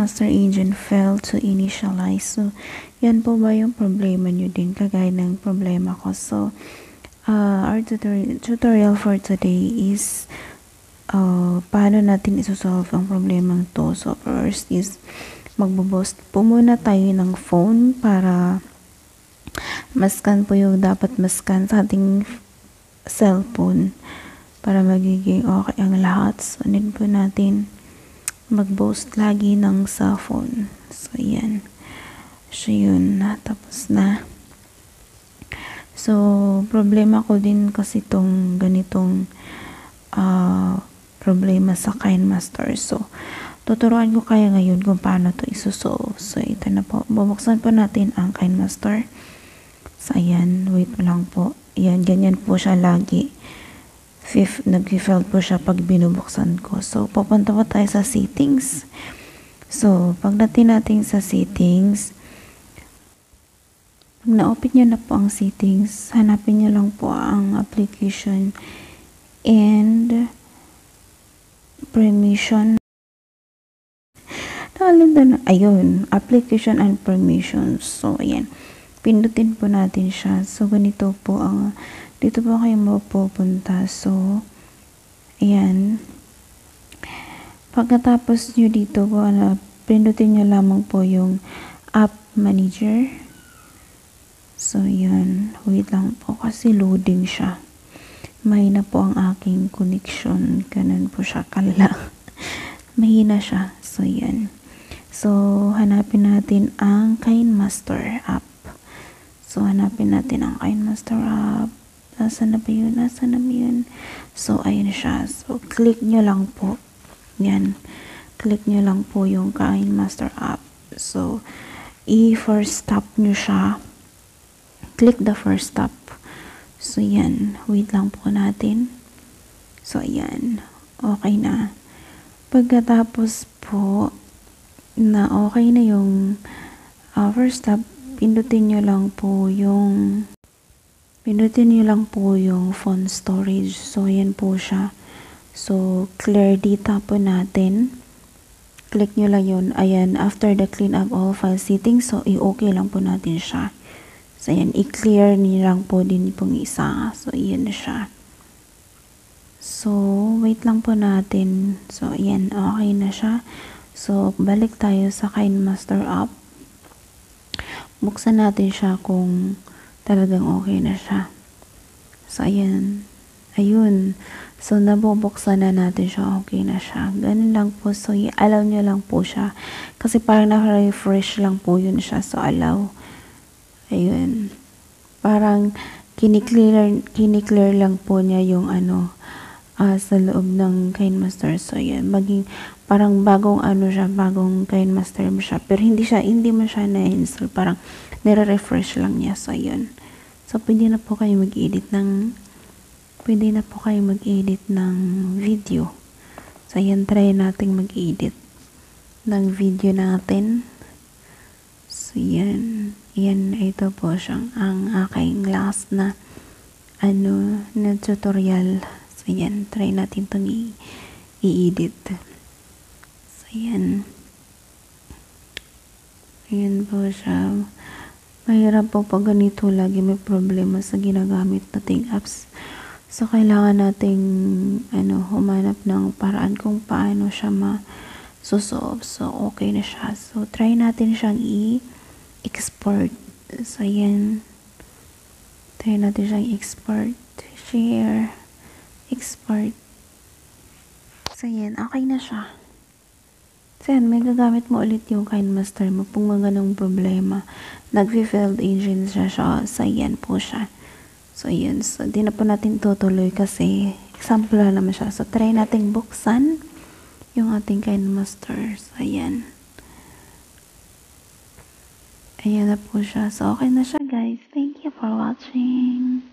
KineMaster agent failed to initialize. So, yan po ba yung problema nyo din, kagaya ng problema ko? So, our tutorial for today is paano natin isosolve ang problemang to. So, first is magbo-boost po muna tayo ng phone para mascan po yung dapat mascan sa ating cellphone para magiging okay ang lahat. So, need po natin mag-boost lagi ng sa phone. So, yan. So, yun. Tapos na. So, problema ko din kasi itong ganitong problema sa KineMaster. So, tuturuan ko kaya ngayon kung paano to isosolve. So, ito na po. Bubuksan po natin ang KineMaster. So, ayan. Wait lang po. Ayan, ganyan po siya lagi. Nag-fail po siya pag binubuksan ko. So, pupunta po tayo sa settings. So, pagdating natin sa settings, pag na-open nyo na po ang settings, hanapin nyo lang po ang application and permission. Ayun, application and permissions. So, ayan. Pindutin po natin siya. So, ganito po ang dito po kayo mapupunta. So, ayan. Pagkatapos nyo dito po, pindutin nyo lamang po yung app manager. So, ayan. Wait lang po kasi loading siya. Mahina po ang aking connection. Ganun po siya kalala. Mahina siya. So, ayan. So, hanapin natin ang KineMaster app. So, hanapin natin ang KineMaster app. Nasaan na ba yun? Nasaan na ba yun? So, ayun siya. So, click nyo lang po. Yan. Click nyo lang po yung KineMaster app. So, i-first stop nyo siya. Click the first stop. So, yan. Wait lang po natin. So, ayan. Okay na. Pagkatapos po, na okay na yung first stop, pindutin nyo lang po yung phone storage. So, ayan po siya. So, clear data po natin. Click nyo lang yun. Ayan, after the clean up all file settings, so, i-okay lang po natin siya. So, ayan, i-clear nyo lang po din pong isa. So, ayan na siya. So, wait lang po natin. So, ayan, okay na siya. So, balik tayo sa KineMaster app. Buksan natin siya kung talagang okay na siya. So, ayan. Ayun. So, nabubuksan na natin siya. Okay na siya. Ganun lang po. So, allow nyo lang po siya. Kasi parang na-refresh lang po yun siya. So, allow. Ayun. Parang kiniklear lang po niya yung sa loob ng KineMaster. So, ayan. Parang bagong bagong KineMaster mo siya. Pero hindi mo siya na-install. Parang nire-refresh lang niya. So, ayun. So, pwede na po kayo mag-edit ng video. So, ayan, try natin mag-edit ng video natin. So, ayan. Ayan, ito po siyang ang aking last na na tutorial. So, ayan, try natin itong i-edit. So, ayan. Ayan po siya. Mahirap po pag ganito, lagi may problema sa ginagamit nating apps. So, kailangan nating humanap ng paraan kung paano siya ma-solve. So, okay na siya. So, try natin siyang i-export. So, ayan. Try natin siyang export. Share. Export. So, ayan. Okay na siya. So, yan, may gagamit mo ulit yung KineMaster mo kung mga ganong problema. Nag-failed agent siya. So, yan po siya. So, yan. So, di na po natin tutuloy kasi example na naman siya. So, try natin buksan yung ating KineMaster. So, yan. Ayan na po siya. So, okay na siya, guys. Thank you for watching.